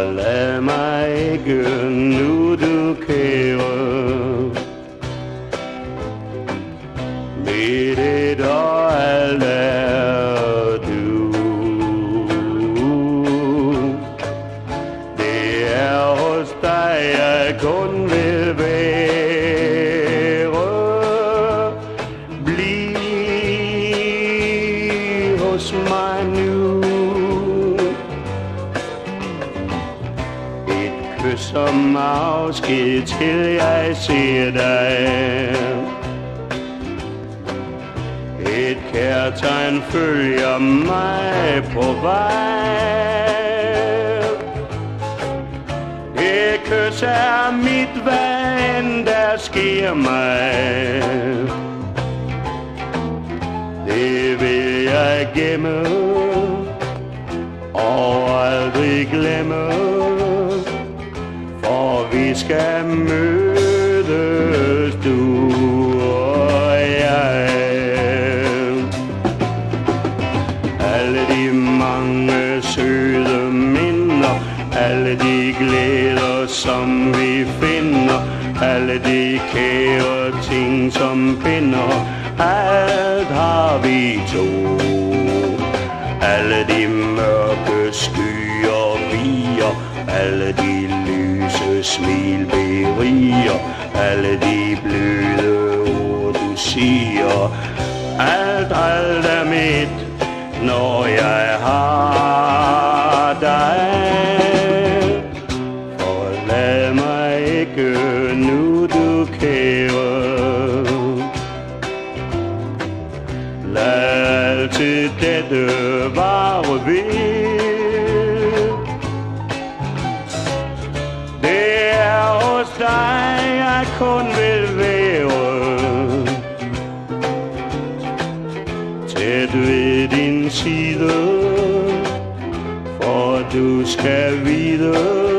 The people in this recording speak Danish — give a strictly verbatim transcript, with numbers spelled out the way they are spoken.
Forlad mig ikke nu, du kære. Mit et og alt er du. Det er hos dig jeg kun vil være. Bliv hos mig nu. Et kys som afsked til jeg ser dig. Et kærtegn følger mig på vej. Et kys er mit, hvad end der sker mig. Det vil jeg gemme og aldrig glemme, for vi skal mødes, du og jeg. Alle de mange søde minder, alle de glæder som vi finder, alle de kære ting som binder, alt har vi to. Alle de mørke skyer viger, alle de lyse smil beriger, alle de bløde ord du siger. Alt, alt er mit, når jeg har dig. Forlad mig ikke nu, du kære. Lad altid dette vare ved. Det er hos dig jeg kun vil være. Tæt ved din side, for du skal vide,